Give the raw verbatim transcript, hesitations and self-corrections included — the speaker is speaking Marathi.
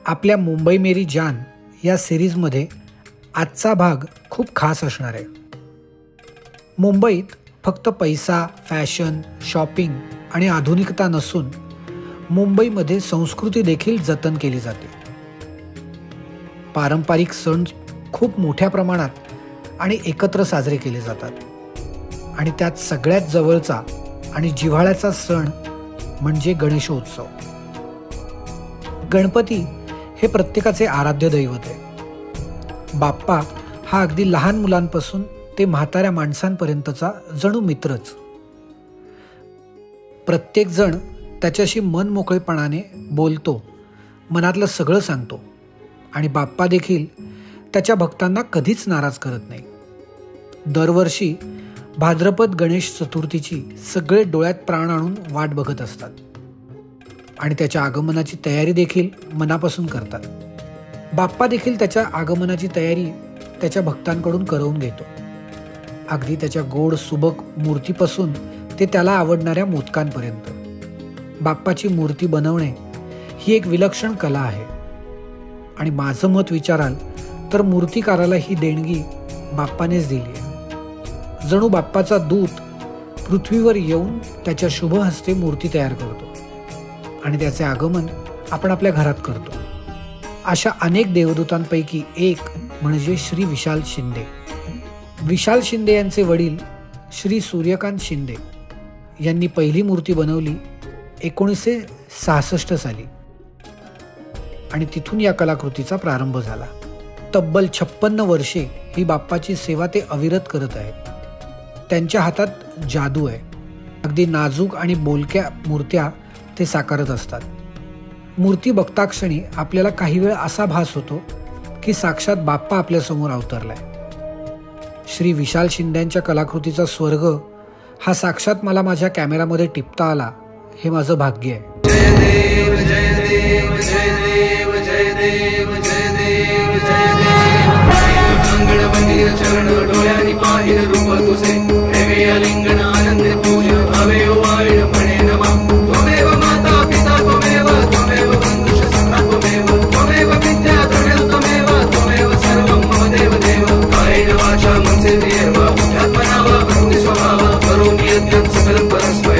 आपल्या मुंबई मेरी जान या सिरीजमध्ये आजचा भाग खूप खास असणार आहे. मुंबईत फक्त पैसा, फॅशन, शॉपिंग आणि आधुनिकता नसून मुंबईमध्ये संस्कृती देखील जतन केली जाते. पारंपरिक सण खूप मोठ्या प्रमाणात आणि एकत्र साजरे केले जातात आणि त्यात सगळ्यात जवळचा आणि जिव्हाळ्याचा सण म्हणजे गणेशोत्सव. गणपती हे प्रत्येकाचे आराध्य दैवत आहे. बाप्पा हा अगदी लहान मुलांपासून ते म्हाताऱ्या माणसांपर्यंतचा जणू मित्रच. प्रत्येक जण त्याच्याशी मन मोकळेपणाने बोलतो, मनातलं सगळं सांगतो आणि बाप्पा देखील त्याच्या भक्तांना कधीच नाराज करत नाही. दरवर्षी भाद्रपद गणेश चतुर्थीची सगळे डोळ्यात प्राण आणून वाट बघत असतात आणि त्याच्या आगमनाची तयारी देखील मनापासून करतात. बाप्पा देखील त्याच्या आगमनाची तयारी त्याच्या भक्तांकडून करवून घेतो. अगदी त्याच्या गोड सुबक मूर्तीपासून ते त्याला आवडणाऱ्या मोदकांपर्यंत. बाप्पाची मूर्ती बनवणे ही एक विलक्षण कला आहे आणि माझं मत विचाराल तर मूर्तिकाराला ही देणगी बाप्पानेच दिली आहे. जणू बाप्पाचा दूत पृथ्वीवर येऊन त्याच्या शुभ हस्ते मूर्ती तयार करतो आणि त्याचे आगमन आपण आपल्या घरात करतो. अशा अनेक देवदूतांपैकी एक म्हणजे श्री विशाल शिंदे. विशाल शिंदे यांचे वडील श्री सूर्यकांत शिंदे यांनी पहिली मूर्ती बनवली एकोणीसशे सहासष्ट साली आणि तिथून या कलाकृतीचा प्रारंभ झाला. तब्बल छप्पन्न वर्षे ही बाप्पाची सेवा ते अविरत करत आहेत. त्यांच्या हातात जादू आहे. अगदी नाजूक आणि बोलक्या मूर्त्या ते साकारत असतात. मूर्ती बघताक्षणी आपल्याला काही वेळ असा भास होतो की साक्षात बाप्पा आपल्यासमोर अवतरलाय. श्री विशाल शिंद्यांच्या कलाकृतीचा स्वर्ग हा साक्षात मला माझ्या कॅमेरामध्ये टिपता आला हे माझं भाग्य आहे. जय देव जय देव जय देव जय देव जय देव जय देव अंगण मंदिर चरण डोळ्यांनी पाहिलं रूप तुझे प्रेमे अलिंगन आनंद पूज भावे वाळ म्हणे नमा त्वमेव माता पिता त्वमेव त्वमेव बंधुष सखा त्वमेव त्वमेव विद्या द्रविण त्वमेव त्वमेव सर्वं मम देव देव कायेन वाचा मनसेन्द्रियेर्वा आत्मना वा प्रकृती स्वभावा करोमि यज्ञं सकलं परस्मै